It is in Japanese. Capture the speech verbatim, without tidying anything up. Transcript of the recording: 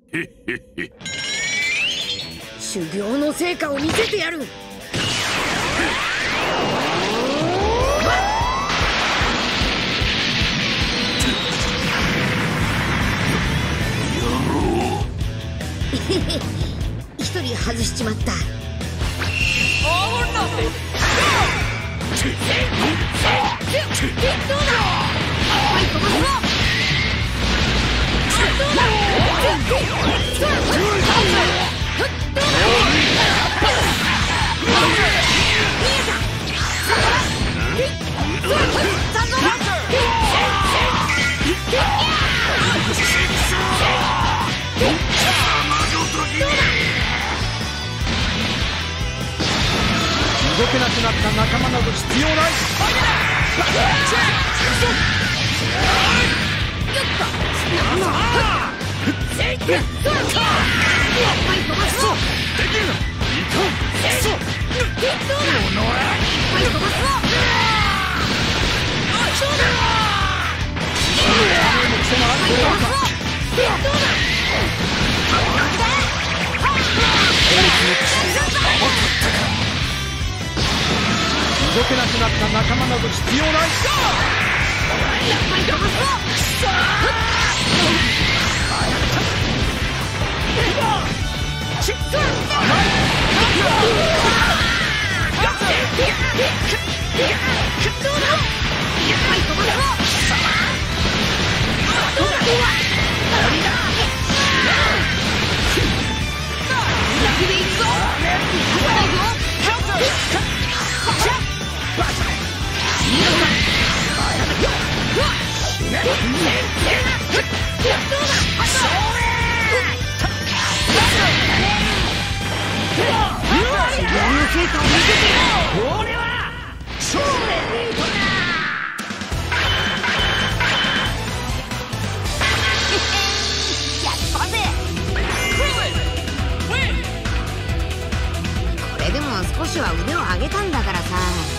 修行の成果を見せてやる。一人外しちまった。 動けなくなった仲間など必要ない。動けなくなった仲間など必要ない。これでも少しは腕を上げたんだからさ。